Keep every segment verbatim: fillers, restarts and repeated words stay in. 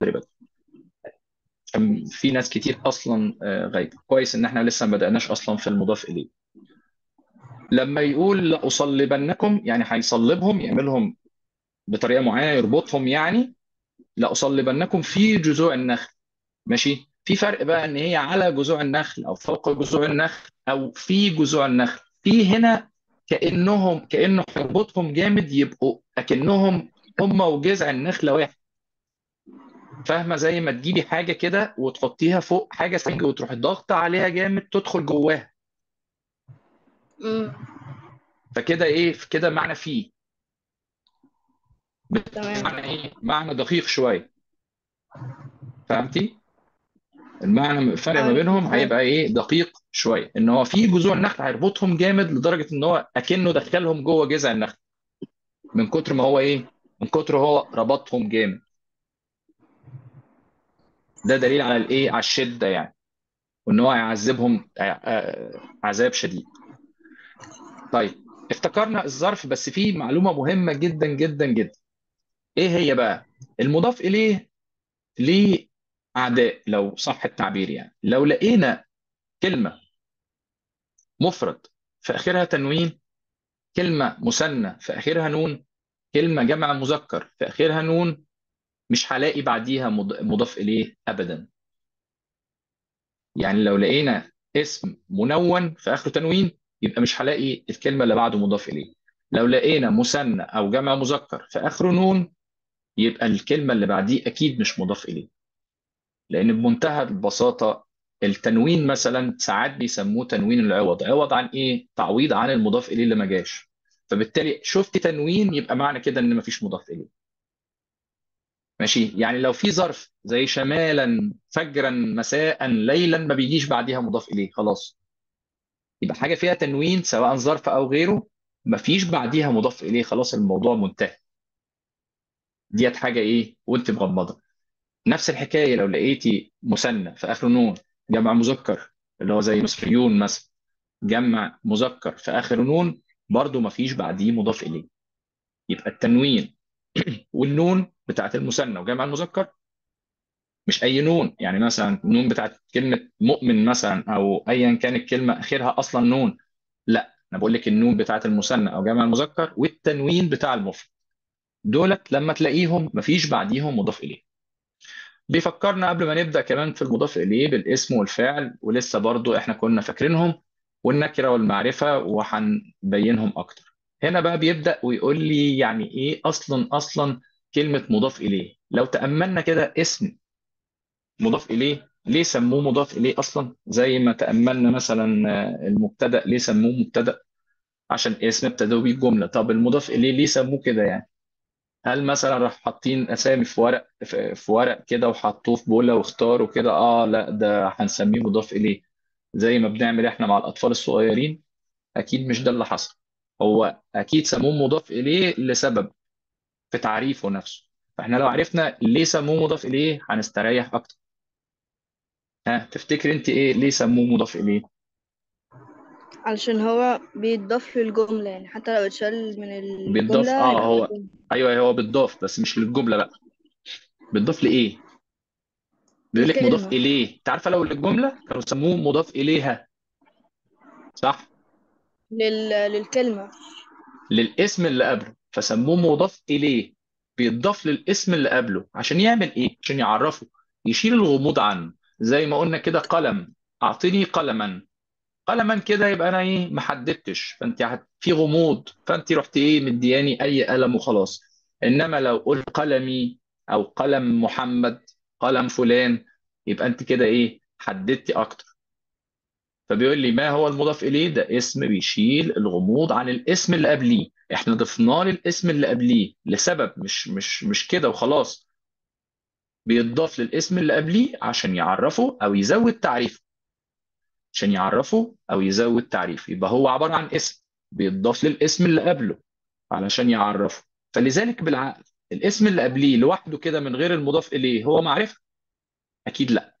تقريبا. كان في ناس كتير اصلا آه، غايبه. كويس ان احنا لسه ما بدأناش اصلا في المضاف اليه. لما يقول لأصلبنكم يعني هيصلبهم، يعملهم بطريقه معينه، يربطهم يعني. لأصلبنكم في جذوع النخل. ماشي. في فرق بقى ان هي على جذوع النخل او فوق جذوع النخل او في جذوع النخل. في هنا كأنهم كأنه هيربطهم جامد، يبقوا اكنهم هم وجذع النخله واحد. فاهمه؟ زي ما تجيبي حاجه كده وتحطيها فوق حاجه سنج وتروحي ضاغطه عليها جامد تدخل جواها. امم. فكده ايه؟ كده معنى فيه. تمام. معنى ايه؟ معنى دقيق شويه. فهمتي؟ المعنى الفرق ما اه، بينهم فاهم. هيبقى ايه؟ دقيق شويه. ان هو في جذوع النخل هيربطهم جامد لدرجه ان هو اكنه دخلهم جوه جذع النخل، من كتر ما هو ايه؟ من كتر هو ربطهم جامد. ده دليل على الايه؟ على الشده يعني، وان هو هيعذبهم ع- ع- عذاب شديد. طيب، افتكرنا الظرف، بس في معلومه مهمه جدا جدا جدا. ايه هي بقى؟ المضاف اليه ليه اعداء، لو صح التعبير يعني. لو لقينا كلمه مفرد في اخرها تنوين، كلمه مثنى في اخرها نون، كلمه جمع مذكر في اخرها نون، مش هلاقي بعديها مض- مضاف اليه ابدا. يعني لو لقينا اسم منون في اخره تنوين، يبقى مش هلاقي الكلمه اللي بعده مضاف اليه. لو لقينا مثنى او جمع مذكر في اخره نون، يبقى الكلمه اللي بعديه اكيد مش مضاف اليه. لان بمنتهى البساطه، التنوين مثلا ساعات بيسموه تنوين العوض. عوض عن ايه؟ تعويض عن المضاف اليه اللي ما جاش. فبالتالي شفت تنوين يبقى معنى كده ان مفيش مضاف اليه. ماشي. يعني لو في ظرف زي شمالا فجرا مساء ليلا، ما بيجيش بعديها مضاف اليه خلاص. يبقى حاجه فيها تنوين سواء ظرف او غيره، ما فيش بعديها مضاف اليه، خلاص الموضوع منتهي. ديت حاجه ايه وانت مغمضه. نفس الحكايه لو لقيتي مثنى في اخره نون، جمع مذكر اللي هو زي مصريون مثلا، جمع مذكر في اخره نون، برضو ما فيش بعديه مضاف اليه. يبقى التنوين والنون بتاعت المثنى وجمع المذكر، مش اي نون. يعني مثلا النون بتاعت كلمه مؤمن مثلا، او ايا كان الكلمه اخرها اصلا نون. لا، انا بقول لك النون بتاعت المثنى او جمع المذكر والتنوين بتاع المفرد، دولت لما تلاقيهم مفيش بعديهم مضاف اليه. بيفكرنا قبل ما نبدا كمان في المضاف اليه بالاسم والفعل، ولسه برضو احنا كنا فاكرينهم، والنكره والمعرفه، وهنبينهم اكتر. هنا بقى بيبدا ويقول لي يعني ايه اصلا اصلا كلمه مضاف اليه. لو تاملنا كده، اسم مضاف إليه ليه سموه مضاف إليه أصلا؟ زي ما تأملنا مثلا آه، المبتدأ ليه سموه مبتدأ؟ عشان اسم ابتدوا بيه الجملة. طب المضاف إليه ليه سموه كده يعني؟ هل مثلا راح حاطين أسامي في ورق في في ورق كده وحطوه في بولة واختاروا كده آه لا ده هنسميه مضاف إليه زي ما بنعمل إحنا مع الأطفال الصغيرين؟ أكيد مش ده اللي حصل. هو أكيد سموه مضاف إليه لسبب في تعريفه نفسه. فإحنا لو عرفنا ليه سموه مضاف إليه هنستريح أكتر. ها، تفتكر انت ايه ليه سموه مضاف اليه؟ علشان هو بيتضاف للجملة، يعني حتى لو اتشال من بيتضاف، الجملة اه هيبقى هو. موجود. ايوه هو بيتضاف بس مش للجمله بقى. بيتضاف لايه؟ بيقول لك مضاف الكلمة. اليه. انت عارفه لو للجمله كانوا سموه مضاف اليها. صح. لل... للكلمة. للاسم اللي قبله فسموه مضاف اليه. بيتضاف للاسم اللي قبله عشان يعمل ايه؟ عشان يعرفه، يشيل الغموض عنه. زي ما قلنا كده قلم، اعطيني قلما. قلما كده يبقى انا ايه؟ ما حددتش، فانت هت- في غموض، فانت رحت ايه؟ مدياني اي قلم وخلاص. انما لو قلت قلمي او قلم محمد، قلم فلان، يبقى انت كده ايه؟ حددتي اكتر. فبيقول لي ما هو المضاف اليه؟ ده اسم بيشيل الغموض عن الاسم اللي قبليه. احنا ضفنا للاسم اللي قبليه لسبب، مش مش مش كده وخلاص. بيضاف للاسم اللي قبليه عشان يعرفه او يزود تعريفه. عشان يعرفه او يزود تعريف، يبقى هو عباره عن اسم بيتضاف للاسم اللي قبله علشان يعرفه. فلذلك بالعقل، الاسم اللي قبليه لوحده كده من غير المضاف اليه هو معرفه؟ اكيد لا.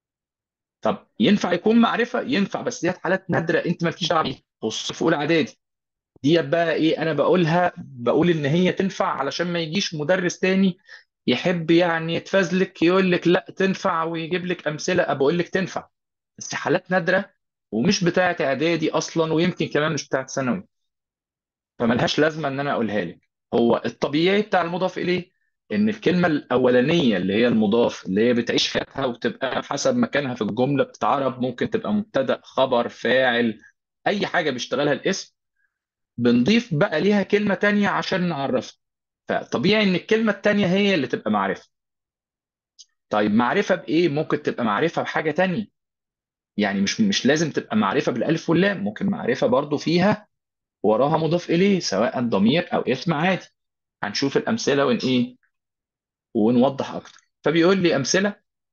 طب ينفع يكون معرفه؟ ينفع، بس ديت حالات نادره انت مالكيش دعوه بيها، خصوصا في اولى اعدادي. ديت بقى ايه؟ انا بقولها بقول ان هي تنفع علشان ما يجيش مدرس تاني يحب يعني يتفزلك يقول لك لا تنفع ويجيب لك امثله، بقول لك تنفع بس حالات نادره، ومش بتاعه اعدادي اصلا، ويمكن كمان مش بتاعه ثانوي، فملهاش لازمه ان انا اقولها لك. هو الطبيعي بتاع المضاف اليه ان الكلمه الاولانيه اللي هي المضاف اللي هي بتعيش حياتها وتبقى حسب مكانها في الجمله بتتعرب، ممكن تبقى مبتدا خبر فاعل، اي حاجه بيشتغلها الاسم، بنضيف بقى ليها كلمه تانية عشان نعرفها. فطبيعي ان الكلمه التانية هي اللي تبقى معرفه. طيب معرفه بايه؟ ممكن تبقى معرفه بحاجه تانية، يعني مش مش لازم تبقى معرفه بالالف واللام، ممكن معرفه برضو فيها وراها مضاف اليه سواء ضمير او اسم عادي. هنشوف الامثله ون ايه ونوضح اكتر. فبيقول لي امثله: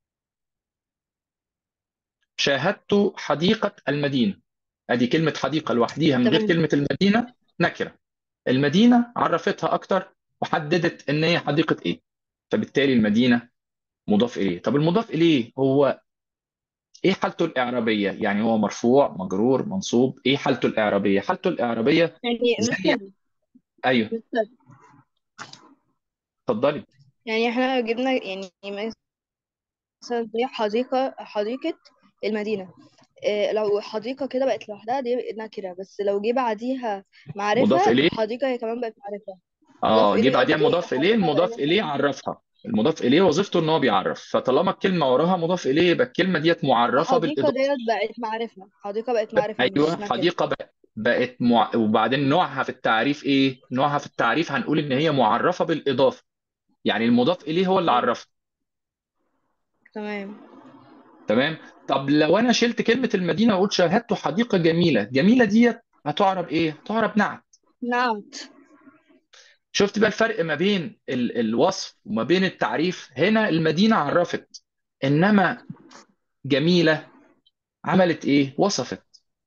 شاهدت حديقه المدينه. ادي كلمه حديقه لوحديها من غير تمام. كلمه المدينه نكره. المدينه عرفتها اكتر وحددت ان هي حديقه ايه، فبالتالي المدينه مضاف اليه. طب المضاف اليه هو ايه حالته الاعرابيه؟ يعني هو مرفوع مجرور منصوب، ايه حالته الاعرابيه؟ حالته الاعرابيه يعني زي، مستر ايوه مستر اتفضلي. يعني احنا لو جبنا يعني مثلا زي حديقة حديقة المدينة، إيه لو حديقة كده بقت لوحدها دي نكرة، بس لو جه بعديها مضاف معرفة اليه، حديقة هي كمان بقت معرفة. مضاف اه جه إليه بعديها قصدي مضاف اليه، حديقة بقت المضاف اليه عرفها. المضاف اليه وظيفته ان هو بيعرف، فطالما الكلمه وراها مضاف اليه يبقى الكلمه ديت معرفه حديقة بالاضافه. ديت بقت معرفة، حديقة بقت معرفة ايوه مش نكرة. حديقه بقت بقت مع... وبعدين نوعها في التعريف ايه؟ نوعها في التعريف هنقول ان هي معرفه بالاضافه، يعني المضاف اليه هو اللي عرفها. تمام. تمام. طب لو انا شلت كلمه المدينه وقلت شاهدت حديقه جميله، جميله ديت هتعرب ايه؟ هتعرب نعت. نعت. شفت بقى الفرق ما بين ال... الوصف وما بين التعريف؟ هنا المدينه عرفت، انما جميله عملت ايه؟ وصفت.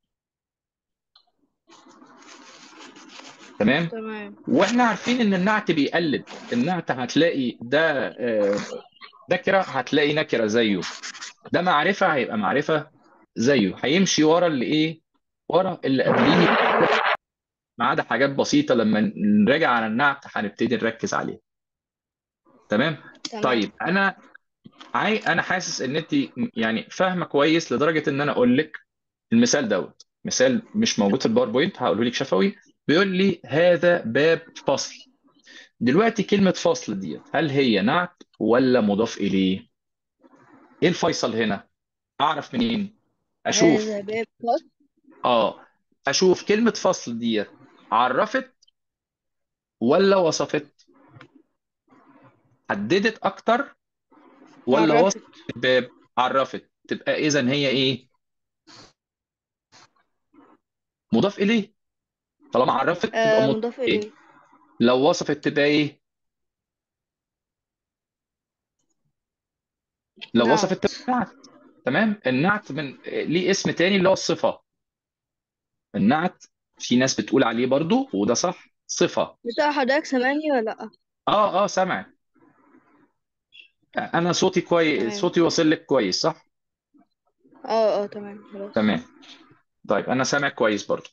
تمام. تمام. واحنا عارفين ان النعت بيقلد. النعت هتلاقي ده آه، نكره هتلاقي نكره زيه، ده معرفه هيبقى معرفه زيه، هيمشي ورا اللي ايه؟ ورا اللي قبليه، ما عدا حاجات بسيطه لما نراجع على النعت هنبتدي نركز عليها. تمام. تمام. طيب انا عاي... انا حاسس ان انت يعني فاهمه كويس لدرجه ان انا اقول لك المثال دوت مثال مش موجود في الباوربوينت، هقوله لك شفوي. بيقول لي هذا باب فصل. دلوقتي كلمة فصل ديت هل هي نعت ولا مضاف إليه؟ إيه الفيصل هنا؟ أعرف منين؟ هذا أشوف. باب فصل. آه أشوف كلمة فصل ديت عرفت ولا وصفت؟ حددت أكتر ولا وصفت؟ عرفت. الباب عرفت، تبقى إذا هي إيه؟ مضاف إليه. طالما عرفت تبقى آه مضاف مضاف إليه. إليه. لو وصفت تبقى إيه؟ لو وصفت نعت. تبقى نعت. تمام. النعت من ليه اسم تاني اللي هو الصفة. النعت في ناس بتقول عليه برضو وده صح صفة. بس حضرتك سامعني ولا لأ؟ اه اه سامع. انا صوتي كويس، تمام. صوتي واصل لك كويس صح؟ اه اه تمام خلاص. تمام. طيب انا سامع كويس برضو.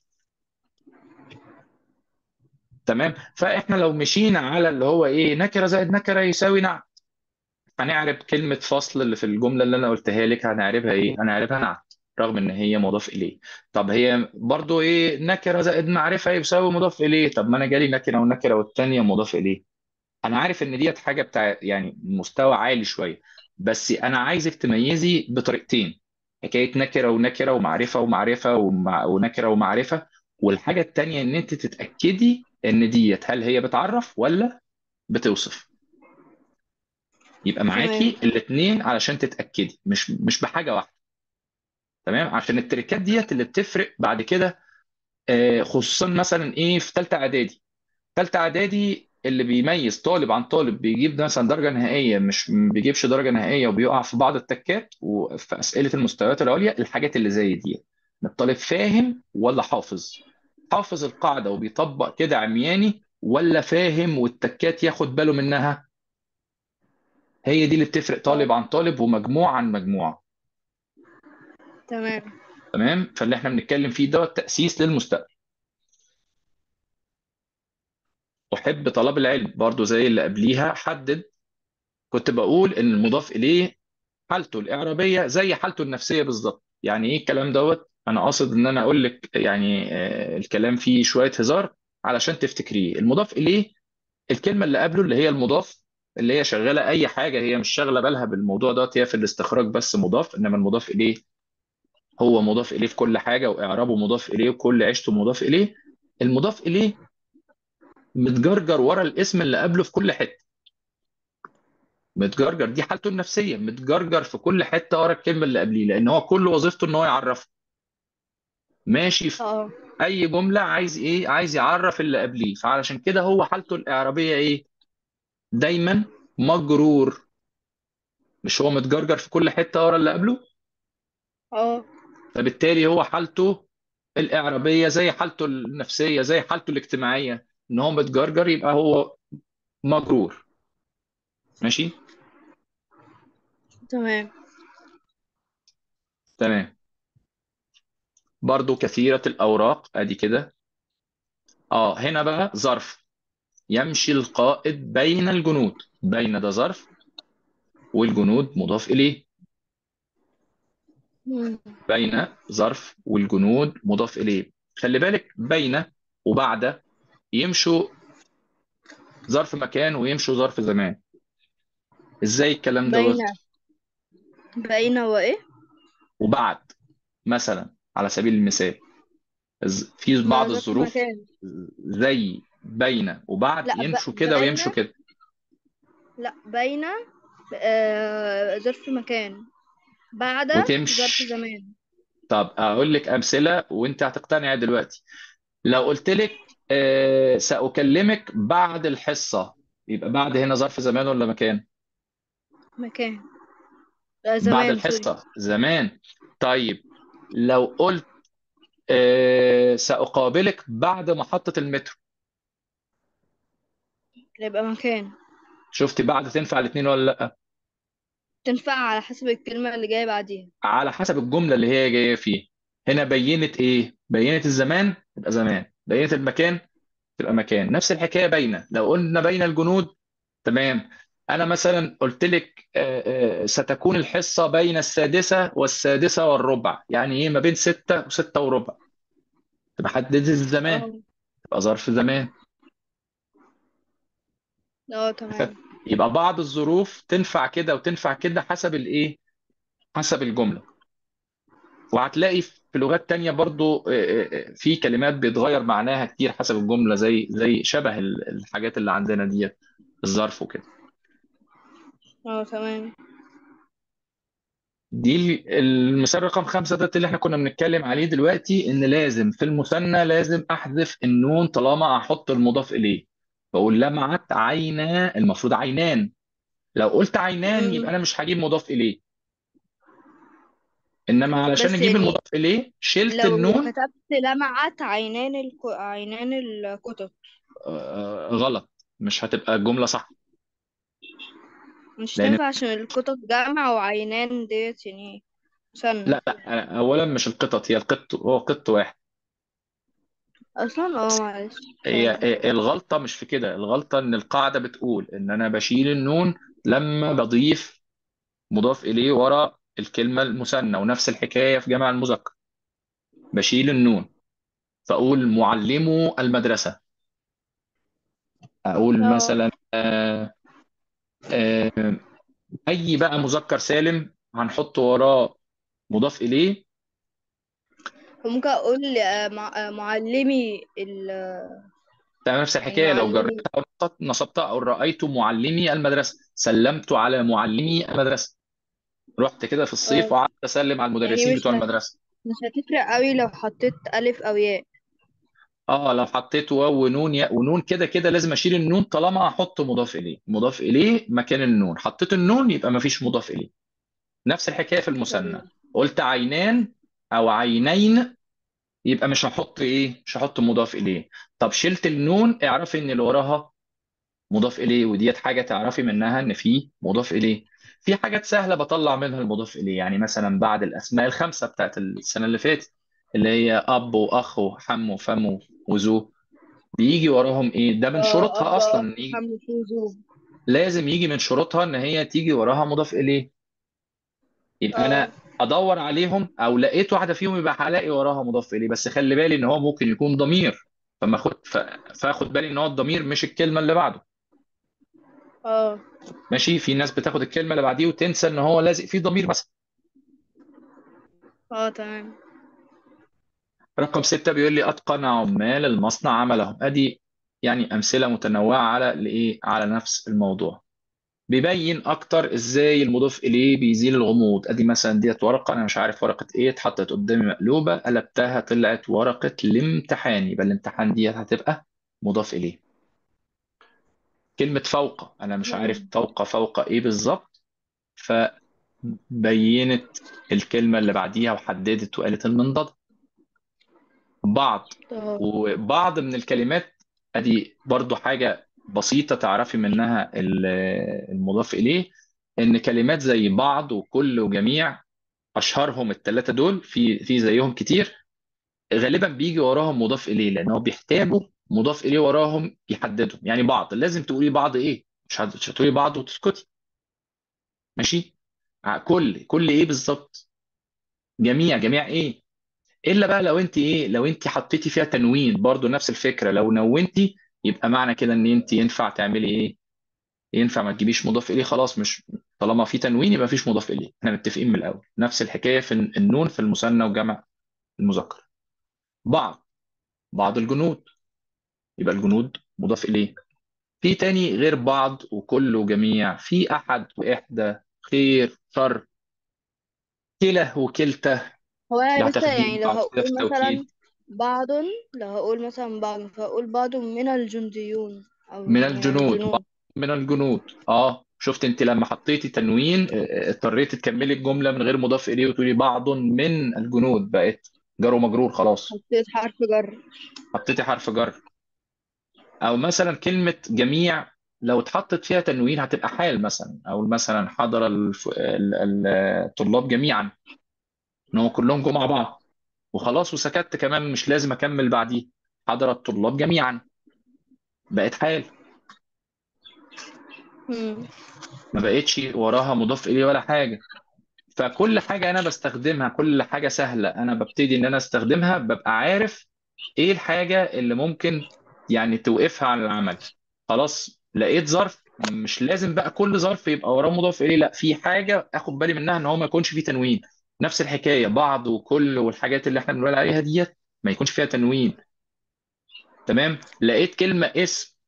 تمام. فاحنا لو مشينا على اللي هو ايه نكره زائد نكره يساوي نعت، هنعرب كلمه فصل اللي في الجمله اللي انا قلتها لك هنعربها ايه؟ هنعربها نعت رغم ان هي مضاف اليه. طب هي برضو ايه نكره زائد معرفه يساوي مضاف اليه؟ طب ما انا جالي نكره ونكره والتانيه مضاف اليه. انا عارف ان ديت حاجه بتاع يعني مستوى عالي شويه، بس انا عايزك تميزي بطريقتين: حكايه نكره ونكره ومعرفه ومعرفه ومع ونكره ومعرفه. والحاجه التانيه ان انت تتاكدي ان ديت هل هي بتعرف ولا بتوصف. يبقى تمام. معاكي الاثنين علشان تتاكدي، مش مش بحاجه واحده. تمام. عشان التركات ديت اللي بتفرق بعد كده، آه، خصوصا مثلا ايه في ثالثه اعدادي. ثالثه اعدادي اللي بيميز طالب عن طالب بيجيب مثلا درجه نهائيه مش ما بيجيبش درجه نهائيه وبيقع في بعض التكات وفي اسئله المستويات العليا، الحاجات اللي زي دي إن الطالب فاهم ولا حافظ، حافظ القاعده وبيطبق كده عمياني، ولا فاهم والتكات ياخد باله منها. هي دي اللي بتفرق اه طالب عن طالب ومجموعه عن مجموعه. تمام. تمام. فاللي احنا بنتكلم فيه ده تاسيس للمستقبل. احب طلب العلم برضو زي اللي قبليها حدد كنت بقول ان المضاف اليه حالته الاعرابيه زي حالته النفسيه بالظبط. يعني ايه الكلام دوت؟ انا قاصد ان انا اقول لك يعني آه، الكلام فيه شويه هزار علشان تفتكريه. المضاف اليه الكلمه اللي قبله اللي هي المضاف، اللي هي شغاله اي حاجه، هي مش شاغله بالها بالموضوع دوت، هي في الاستخراج بس مضاف. انما المضاف اليه هو مضاف اليه في كل حاجه، واعرابه مضاف اليه، وكل عيشته مضاف اليه. المضاف اليه متجرجر ورا الاسم اللي قبله في كل حته. متجرجر دي حالته النفسيه، متجرجر في كل حته ورا الكلمه اللي قبليه، لان هو كل وظيفته ان هو يعرفه. ماشي في اه اي جمله عايز ايه؟ عايز يعرف اللي قبليه، فعلشان كده هو حالته الاعرابيه ايه؟ دايما مجرور. مش هو متجرجر في كل حته ورا اللي قبله؟ اه فبالتالي هو حالته الاعرابيه زي حالته النفسيه زي حالته الاجتماعيه، ان هو متجرجر يبقى هو مجرور. ماشي. تمام. تمام. برضو كثيره الاوراق ادي كده. اه هنا بقى ظرف. يمشي القائد بين الجنود. بين ده ظرف، والجنود مضاف إليه. مم. بين ظرف والجنود مضاف إليه. خلي بالك بين وبعد يمشوا ظرف مكان ويمشوا ظرف زمان. ازاي الكلام بين دوت؟ بين وايه؟ وبعد مثلا على سبيل المثال، ز- في ما بعض ظرف الظروف مكان. زي بين وبعد لا ب... يمشوا كده بين. ويمشوا كده. لا بين آه... ظرف مكان. بعد ظرف وتمشي. زمان. طب اقول لك امثله وانت هتقتنعي دلوقتي. لو قلت لك آه سأكلمك بعد الحصة، يبقى بعد هنا ظرف زمان ولا مكان؟ مكان. آه بعد زمان سوري. الحصة زمان. طيب لو قلت آه سأقابلك بعد محطة المترو، يبقى مكان. شفتي بعد تنفع الاثنين ولا لا؟ تنفع على حسب الكلمة اللي جاية بعديها. على حسب الجملة اللي هي جاية فيه. هنا بينت ايه؟ بينت الزمان تبقى زمان، بينت المكان تبقى مكان. نفس الحكاية بين، لو قلنا بين الجنود. تمام. انا مثلا قلت لك آه، آه، ستكون الحصه بين السادسه والسادسه والربع، يعني ايه؟ ما بين ستة وستة وربع. تبقى حددت الزمان، اه تبقى ظرف زمان. اه تمام. يبقى بعض الظروف تنفع كده وتنفع كده حسب الايه؟ حسب الجمله. وهتلاقي في لغات تانية برضو آه، آه، آه، في كلمات بيتغير معناها كتير حسب الجمله، زي زي شبه ال- الحاجات اللي عندنا ديت، الظرف وكده. اه تمام. دي المثال رقم خمسة ده اللي احنا كنا بنتكلم عليه دلوقتي، ان لازم في المثنى لازم احذف النون طالما احط المضاف اليه. بقول لمعت عينا، المفروض عينان. لو قلت عينان مم. يبقى انا مش هجيب مضاف اليه. انما علشان بس اجيب يعني المضاف اليه شلت لو النون. كتبت لمعت عينان الك... عينان القطط. آه غلط، مش هتبقى الجملة صح. مش لان تنفع عشان القطط جمع وعينان ديت يعني مثنى. لا لا، اولا مش القطط، هي القط، هو قط واحد. اصلا اه معلش. هي فعلا. هي- الغلطة مش في كده، الغلطة ان القاعدة بتقول ان انا بشيل النون لما بضيف مضاف إليه ورا الكلمة المثنى. ونفس الحكاية في جمع المذكر، بشيل النون فأقول معلمو المدرسة. أقول اه مثلا آه، آه، أي بقى مذكر سالم هنحط وراه مضاف إليه. وممكن اقول آه، مع... آه، معلمي ال... تمام. نفس يعني الحكاية لو معلمي. جربتها أو نصبت- نصبتها، أو رأيت معلمي المدرسة، سلمت على معلمي المدرسة. رحت كده في اه الصيف وقعدت أسلم على يعني المدرسين مش بتوع هت... المدرسة. مش هتفرق قوي لو حطيت ألف أو ياء. اه لو حطيت واو ونون ياء ونون كده كده لازم اشيل النون طالما احط مضاف اليه. مضاف اليه مكان النون، حطيت النون يبقى ما فيش مضاف اليه. نفس الحكايه في المثنى. تمام. قلت عينان او عينين يبقى مش هحط ايه؟ مش هحط مضاف اليه. طب شلت النون، اعرفي ان اللي وراها مضاف اليه، وديت حاجه تعرفي منها ان في مضاف اليه. في حاجات سهله بطلع منها المضاف اليه، يعني مثلا بعد الاسماء الخمسه بتاعت السنه اللي فاتت، اللي هي اب واخ وحم وفم وذو، بيجي وراهم ايه؟ ده من اه شروطها أب اصلا أخ إن يجي. حمل فوزو. لازم يجي من شروطها ان هي تيجي وراها مضاف اليه. يبقى اه. انا ادور عليهم، او لقيت واحده فيهم يبقى هلاقي وراها مضاف اليه، بس خلي بالي ان هو ممكن يكون ضمير، فما خد ف- فاخد بالي ان هو الضمير مش الكلمه اللي بعده. اه. ماشي، في ناس بتاخد الكلمه اللي بعديه وتنسى ان هو لازق فيه ضمير مثلا. اه. تمام. رقم ستة بيقول لي أتقن عمال المصنع عملهم. أدي يعني أمثلة متنوعة على الإيه، على نفس الموضوع. بيبين أكتر إزاي المضاف إليه بيزيل الغموض. أدي مثلا ديت ورقة، أنا مش عارف ورقة إيه، اتحطت قدامي مقلوبة، قلبتها طلعت ورقة الامتحان، يبقى الامتحان ديت هتبقى مضاف إليه. كلمة فوق، أنا مش عارف مم. فوق فوق إيه بالظبط، فبينت الكلمة اللي بعديها وحددت وقالت المنضدة. بعض، اه. وبعض من الكلمات، ادي برضو حاجة بسيطة تعرفي منها ال- المضاف إليه، إن كلمات زي بعض وكل وجميع، أشهرهم الثلاثة دول، في في زيهم كتير، غالبا بيجي وراهم مضاف إليه، لأن هو بيحتاجوا مضاف إليه وراهم يحددهم. يعني بعض لازم تقولي بعض إيه، مش هت- مش هتقولي بعض وتسكتي. ماشي. ع- كل كل إيه بالظبط. جميع جميع إيه. الا بقى لو انت ايه، لو انت حطيتي فيها تنوين، برضو نفس الفكره، لو نونتي يبقى معنى كده ان انت ينفع تعملي ايه، ينفع ما تجيبيش مضاف اليه خلاص. مش طالما في تنوين يبقى مفيش مضاف اليه، احنا متفقين من الاول. نفس الحكايه في النون في المثنى وجمع المذكر. بعض، بعض الجنود، يبقى الجنود مضاف اليه. في تاني غير بعض وكل وجميع، في احد واحدى، خير شر، كلا وكلتا، هو انا اللي لسه هتاخديهم يعني لو بعد كده في هقول التوكيد. مثلا بعض، لو هقول مثلا بعض فهقول بعض من الجنديون او من من الجنود، بعض الجنود. من الجنود. اه شفت انت لما حطيتي تنوين، اه، اه، اضطريتي تكملي الجمله من غير مضاف اليه وتقولي بعض من الجنود، بقت جر ومجرور خلاص. حطيت حرف جر. حطيتي حرف جر. او مثلا كلمه جميع، لو اتحطت فيها تنوين هتبقى حال مثلا، او مثلا حضر الف... ال- ال- الطلاب جميعا، ان هم كلهم جم مع بعض وخلاص، وسكت كمان مش لازم اكمل بعديه. حضر الطلاب جميعا، بقت حال، مم. ما بقتش وراها مضاف اليه ولا حاجه. فكل حاجة أنا بستخدمها، كل حاجة سهلة أنا ببتدي إن أنا أستخدمها، ببقى عارف إيه الحاجة اللي ممكن يعني توقفها عن العمل. خلاص لقيت ظرف، مش لازم بقى كل ظرف يبقى وراه مضاف إليه، لا، في حاجة آخد بالي منها إن هو ما يكونش فيه تنوين. نفس الحكاية بعض وكل والحاجات اللي إحنا بنقول عليها ديت ما يكونش فيها تنوين. تمام. لقيت كلمة اسم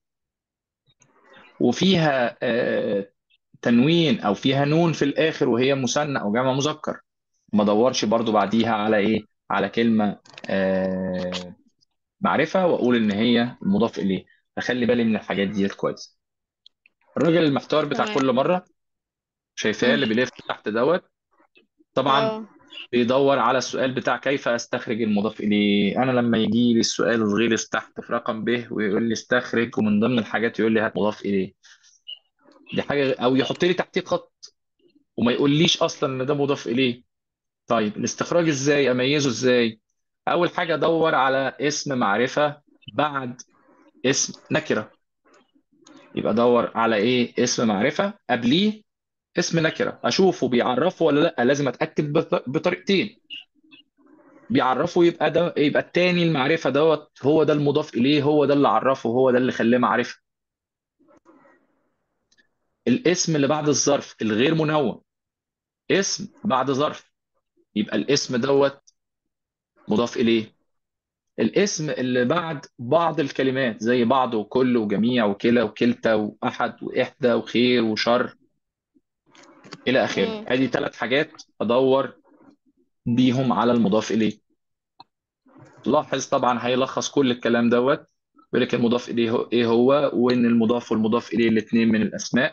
وفيها آه تنوين، أو فيها نون في الآخر وهي مثنى أو جمع مذكر، ما ادورش برضو بعديها على ايه، على كلمه آه معرفه واقول ان هي مضاف اليه. اخلي بالي من الحاجات ديت كويس. الراجل المحتار بتاع تمام. كل مره، شايفاه مم. اللي بيلف تحت دوت، طبعا اه. بيدور على السؤال بتاع كيف استخرج المضاف اليه. انا لما يجي لي السؤال الغلس تحت في رقم ب ويقول لي استخرج، ومن ضمن الحاجات يقول لي هات مضاف اليه، دي حاجه، او يحط لي تحتيه خط وما يقوليش اصلا ان ده مضاف اليه. طيب الاستخراج ازاي، اميزه ازاي؟ اول حاجه ادور على اسم معرفه بعد اسم نكره. يبقى ادور على ايه، اسم معرفه قبليه اسم نكره، اشوفه بيعرفه ولا لا. لازم اتاكد بط- بطريقتين. بيعرفه يبقى ده، يبقى التاني المعرفه دوت هو ده المضاف اليه، هو ده اللي عرفه، هو ده اللي خلاه معرفه. الاسم اللي بعد الظرف الغير منون، اسم بعد ظرف، يبقى الاسم دوت مضاف اليه. الاسم اللي بعد بعض الكلمات زي بعض وكل وجميع وكلا وكلتا واحد واحدى وخير وشر الى اخره. مم. ادي ثلاث حاجات ادور بيهم على المضاف اليه. لاحظ طبعا هيلخص كل الكلام دوت، يقول لك المضاف اليه هو ايه هو، وان المضاف والمضاف اليه الاثنين من الاسماء.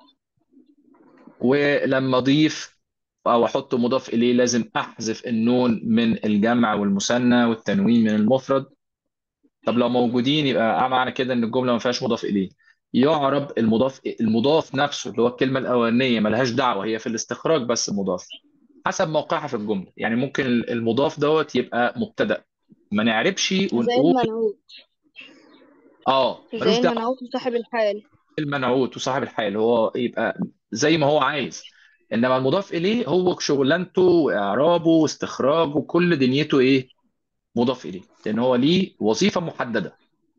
ولما اضيف او احط مضاف اليه لازم احذف النون من الجمع والمثنى والتنوين من المفرد. طب لو موجودين يبقى معنى كده ان الجمله ما فيهاش مضاف اليه. يعرب المضاف المضاف نفسه اللي هو الكلمه الاولانيه ملهاش دعوه، هي في الاستخراج بس مضاف، حسب موقعها في الجمله. يعني ممكن المضاف دوت يبقى مبتدا، ما نعربش زي ونقول المنعوت. اه ملوش زي دعوه. المنعوت وصاحب الحال. المنعوت وصاحب الحال، هو يبقى زي ما هو عايز. انما المضاف اليه هو شغلانته واعرابه واستخراجه وكل دنيته ايه؟ مضاف اليه، لان هو ليه وظيفه محدده.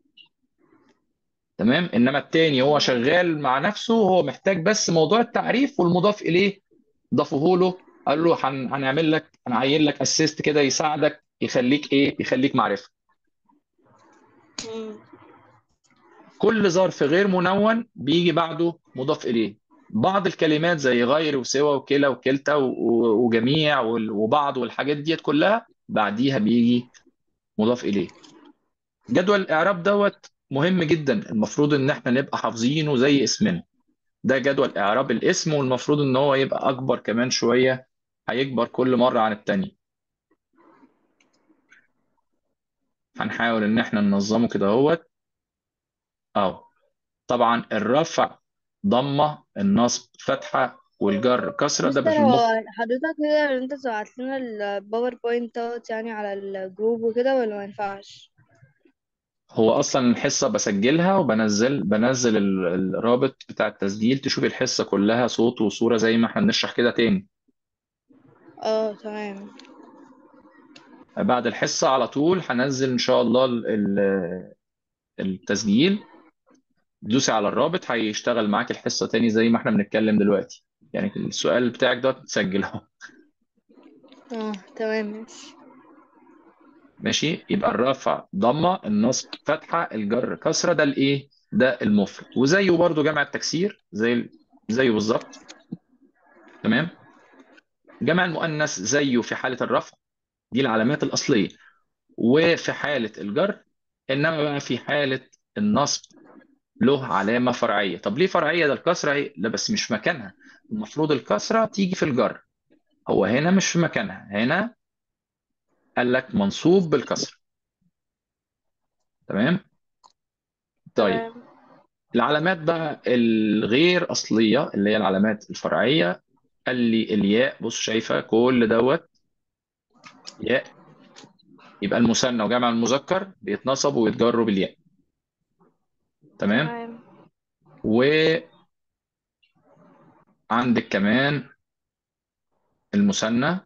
تمام. انما التاني هو تمام. شغال مع نفسه، هو محتاج بس موضوع التعريف والمضاف اليه ضافوه له، قال له هن- هنعمل لك، هنعين لك اسيست كده يساعدك، يخليك ايه؟ يخليك معرفه. مم. كل ظرف غير منون بيجي بعده مضاف إليه. بعض الكلمات زي غير وسوى وكلا وكلتا و- و- وجميع وال- وبعض والحاجات ديت كلها بعديها بيجي مضاف إليه. جدول الإعراب دوت مهم جدا، المفروض إن احنا نبقى حافظينه زي اسمنا. ده جدول إعراب الاسم، والمفروض إن هو يبقى أكبر كمان شوية، هيكبر كل مرة عن التانية. هنحاول إن احنا ننظمه كده اهوت. أهو. طبعا الرفع ضمة، النصب فتحة، والجر كسرة، ده مستر، بقى في هو المخ. حضرتك كده انت بعت لنا الباوربوينت دوت يعني على الجروب وكده ولا ما ينفعش؟ هو اصلا الحصة بسجلها وبنزل بنزل ال- الرابط بتاع التسجيل، تشوف الحصة كلها صوت وصورة زي ما احنا بنشرح كده تاني. اه تمام. بعد الحصة على طول هنزل ان شاء الله ال- ال- التسجيل. دوسي على الرابط هيشتغل معاك الحصة تاني زي ما احنا بنتكلم دلوقتي. يعني السؤال بتاعك ده تسجل اهو. اه تمام ماشي. ماشي. يبقى الرفع ضمة، النصب فتحة، الجر كسرة، ده الايه؟ ده المفرد. وزيه برضو جمع التكسير زي زيه بالظبط. تمام. جمع المؤنث زيه في حالة الرفع، دي العلامات الأصلية، وفي حالة الجر. إنما بقى في حالة النصب له علامة فرعية. طب ليه فرعية؟ ده الكسرة اهي، لا بس مش مكانها. المفروض الكسرة تيجي في الجر، هو هنا مش في مكانها. هنا قال لك منصوب بالكسر. تمام. طيب. تمام. العلامات بقى الغير أصلية اللي هي العلامات الفرعية، قال لي الياء. بص شايفة كل دوت ياء. يبقى المثنى وجمع المذكر بيتنصب ويتجروا بالياء. تمام. تمام. وعندك كمان المثنى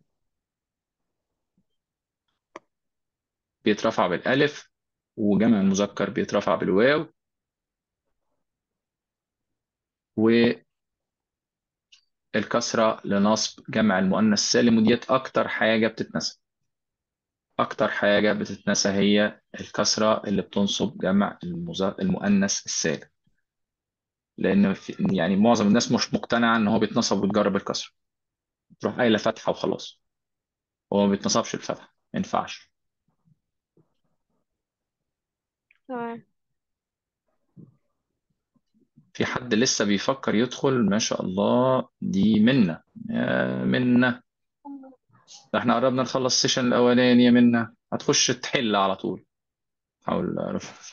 بيترفع بالألف، وجمع المذكر بيترفع بالواو. والكسرة لنصب جمع المؤنث السالم، وديت أكتر حاجة بتتنسى. أكتر حاجة بتتنسى هي الكسرة اللي بتنصب جمع المذ- المؤنث السالم. لأن في يعني معظم الناس مش مقتنعة إن هو بيتنصب ويتجرب بالكسرة، تروح قايلة فتحة وخلاص. هو ما بيتنصبش الفتحة، ما ينفعش. تمام. في حد لسه بيفكر يدخل؟ ما شاء الله، دي منا يا منا. ده احنا قربنا نخلص السيشن الاولاني يا منا، هتخش تحل على طول. حاول اعرف.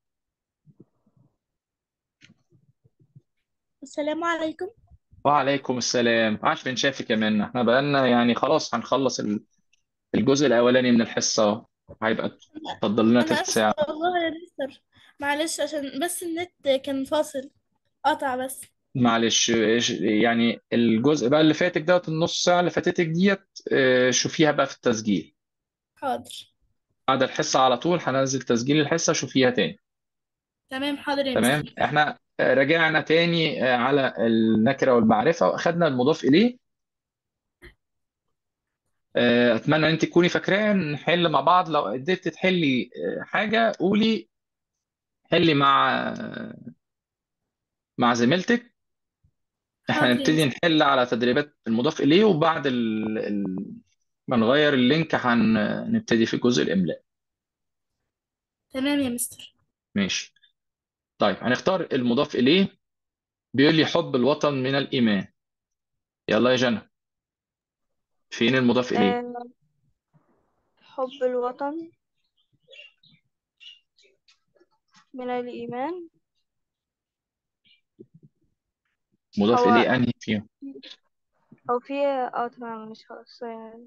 السلام عليكم. وعليكم السلام. عاش من شافك يا منا. احنا بقالنا يعني خلاص هنخلص ال- الجزء الاولاني من الحصة. هيبقى اتفضل لنا انا تلت اسفه ساعة. والله يا مستر، معلش عشان بس النت كان فاصل، قطع بس. معلش. إيش- يعني الجزء بقى اللي فاتك دوت، النص ساعة اللي فاتتك ديت، اه، شوفيها بقى في التسجيل. حاضر. بعد الحصة على طول هنزل تسجيل الحصة، شوفيها تاني. تمام حاضر يا تمام. مستر. احنا آه، رجعنا تاني آه، على النكرة والمعرفة، واخدنا المضاف إليه. آه، اتمنى ان انت تكوني فاكراه، نحل مع بعض. لو قدرت تحلي آه، حاجة قولي، حلي مع آه، مع زميلتك. احنا حاضر يا نبتدي مستر. نحل على تدريبات المضاف إليه، وبعد ال... ال... ما نغير اللينك هنبتدي في جزء الإملاء. تمام يا مستر. ماشي. طيب هنختار المضاف إليه. بيقول لي حب الوطن من الإيمان. يلا يا جنى، فين المضاف إليه؟ آه، حب الوطن من الإيمان. مضاف هو إليه أنهي فيهم؟ أو في اه تمام مش خلاص يعني.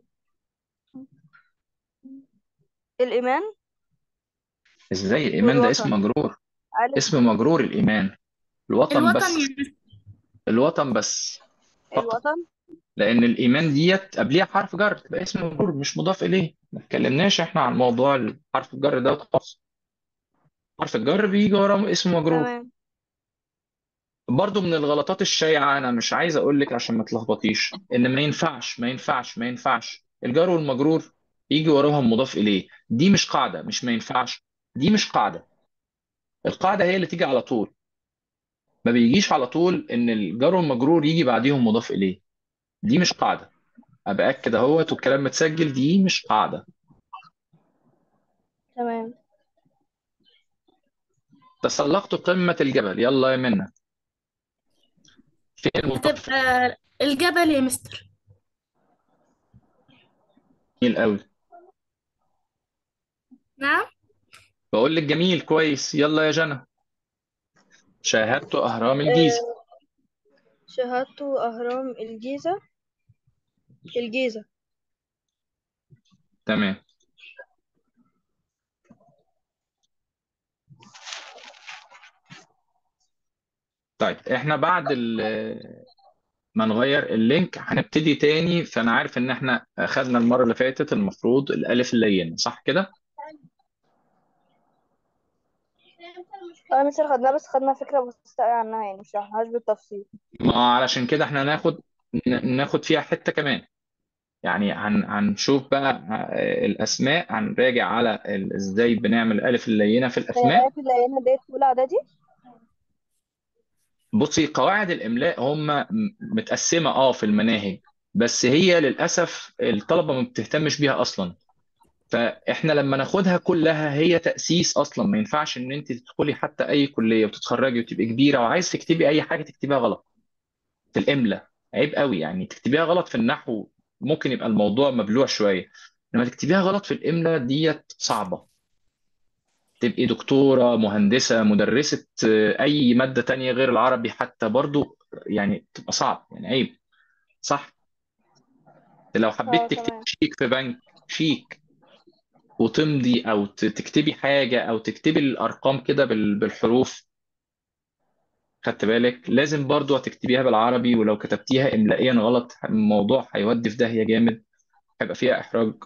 الإيمان ازاي الإيمان ده اسم والوطن. مجرور؟ ألف. اسم مجرور الإيمان. الوطن الوطن بس. يا مستر. الوطن بس فقط. الوطن. لان الايمان ديت قبليها حرف جر تبقى اسم مجرور مش مضاف اليه. ما اتكلمناش احنا عن موضوع حرف الجر ده خالص. حرف الجر بيجي وراه اسم مجرور. تمام. برضو من الغلطات الشائعة، أنا مش عايز أقول لك عشان ما تلخبطيش، إن ما ينفعش ما ينفعش ما ينفعش الجار والمجرور يجي وراهم مضاف إليه. دي مش قاعدة، مش ما ينفعش، دي مش قاعدة. القاعدة هي اللي تيجي على طول. ما بيجيش على طول إن الجار والمجرور يجي بعديهم مضاف إليه. دي مش قاعدة. أبقى أكد أهوت والكلام متسجل، دي مش قاعدة. تمام. تسلقت قمة الجبل، يلا يا منى. فين المضاف؟ هتبقى الجبل يا مستر. جميل قوي. نعم. بقول لك جميل كويس. يلا يا جنى. شاهدت أهرام الجيزة. آه، شاهدت أهرام الجيزة. الجيزة. تمام. طيب احنا بعد ال- ما نغير اللينك هنبتدي تاني. فانا عارف ان احنا اخذنا المره اللي فاتت المفروض الالف اللينه، صح كده؟ اه مصر خدناها، بس خدنا فكرة بسيطة أوي عنها، يعني مش شرحناهاش بالتفصيل. ما علشان كده احنا هناخد ن- ناخد فيها حته كمان. يعني هن هنشوف بقى آه، الاسماء، هنراجع على ال- ازاي بنعمل الالف اللينه في هي الاسماء. الآيات اللي قايلينها ديت في أولى إعدادي؟ بصي، قواعد الاملاء هم م- متقسمه اه في المناهج، بس هي للاسف الطلبه ما بتهتمش بيها اصلا. فاحنا لما ناخدها كلها هي تأسيس اصلا. ما ينفعش ان انت تدخلي حتى اي كلية وتتخرجي وتبقي كبيرة وعايز تكتبي اي حاجة تكتبيها غلط في الإملاء. عيب قوي يعني تكتبيها غلط في النحو. ممكن يبقى الموضوع مبلوع شوية، لما تكتبيها غلط في الإملاء ديت صعبة. تبقي دكتورة، مهندسة، مدرسة، آه، أي مادة تانية غير العربي حتى برضو، يعني تبقى صعب، يعني عيب. صح. لو اه حبيت تكتبي تمام. شيك في بنك، شيك، وتمضي او ت- تكتبي حاجه او تكتبي الارقام كده بال- بالحروف، خدت بالك؟ لازم برضو هتكتبيها بالعربي. ولو كتبتيها املائيا غلط الموضوع هيودي في داهيه جامد، هيبقى فيها احراج